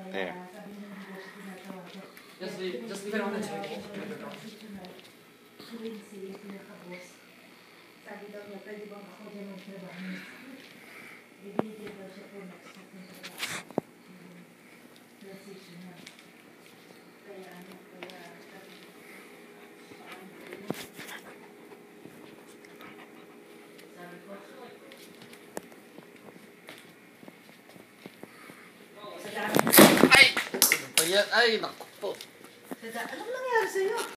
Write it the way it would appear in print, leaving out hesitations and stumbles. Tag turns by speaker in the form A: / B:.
A: There.
B: Just leave it on the table.
C: Sabi daw niya, pwede bang ako dyan magtrabaho? Ibinigay daw siya po next week ng trabaho. Transition na. Kaya sabi ko, sa dami.
A: Ay! Ano ba yan? Ay, naku po.
C: Anong nangyari sa'yo?